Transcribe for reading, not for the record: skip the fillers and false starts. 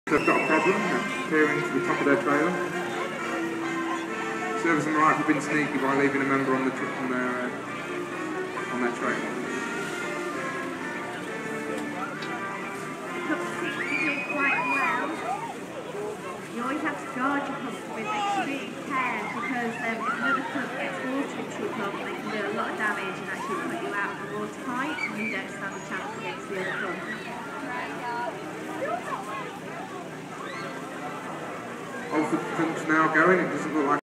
They've got a problem, they're peering to the top of their trailer. Service and Life have been sneaky by leaving a member on their trailer. Club 6 are doing quite well. You always have to guard your club with extreme care because if another club gets water into your club, they can do a lot of damage and actually put you out of the water fight and you don't stand a chance against the other club. Old Punch now going, it doesn't look like